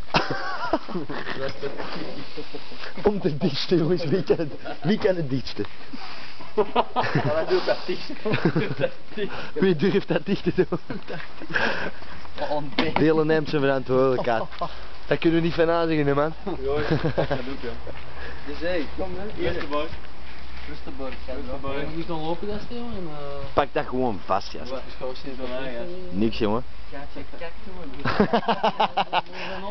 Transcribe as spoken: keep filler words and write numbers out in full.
Om het dichtste jongens, wie kan het, wie kan het dichtste? Wat doet dat dicht? Wie durft dat dicht te doen? Delen neemt zijn verantwoordelijkheid. Dat kunnen we niet van aanzeggen, hè man. Ja, dat doe ik ja. Dus hé, kom hè. Eerste bar. Eerste bar. Hoe is dan lopen dat jongen? En, uh... Pak dat gewoon vast, ja. Wat is het Niks Niks jongen. Ja, check, kijk gewoon.